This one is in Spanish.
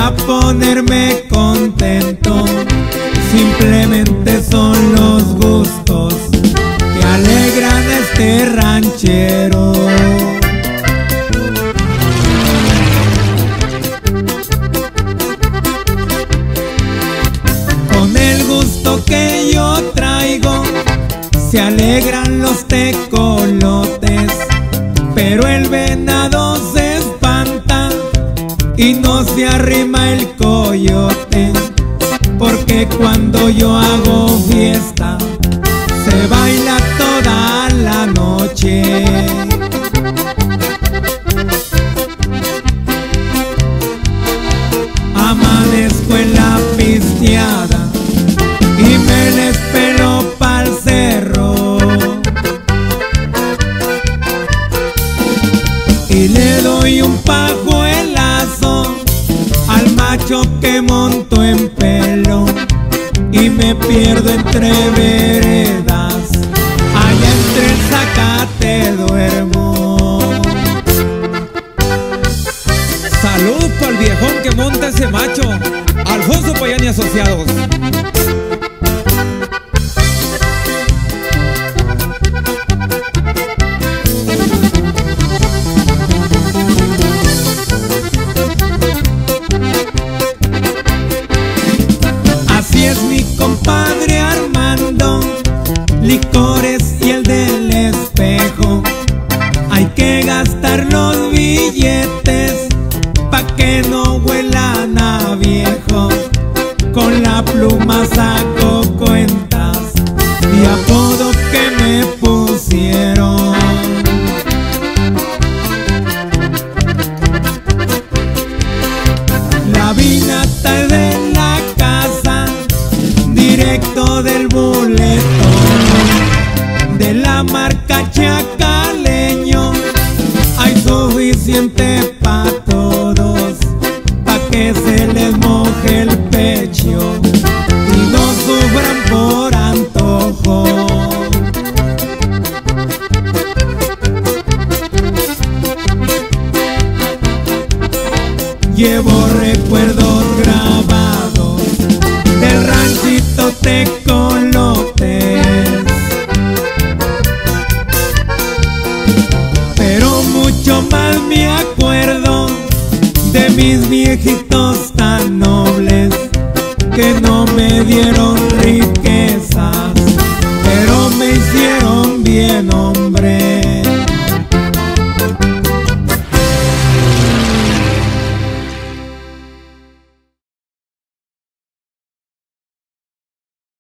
para ponerme contento. Simplemente son los gustos que alegran a este ranchero. Con el gusto que yo traigo se alegran los tecolotes, pero el venado se espanta y no se arrima el coyote, porque cuando yo hago fiesta se baila toda la noche. Amanezco en la pisteada y me les pelo pa'l cerro, y le doy un pajuelazo al macho que monto en pelo, y me pierdo entre veredas, allá entre el zacate duermo. Salud pa'l viejón que monta ese macho, Alfonso Payán y Asociados. Así es mi compadre Armando, licores y el del espejo. Hay que gastar los billetes pa' que no huelan a viejo. Con la pluma saco cuentas y apodo que me pusieron. La vinata de la casa, directo del boletón, de la marca Chacaleño, hay suficiente pa' todos, pa' que se les moje el pecho y no sufran por antojo. Llevo recuerdos grabados del ranchito Tecolotes, pero mucho más me acuerdo de mis viejitos tan nobles que no me dieron riquezas, pero me hicieron bien, hombre.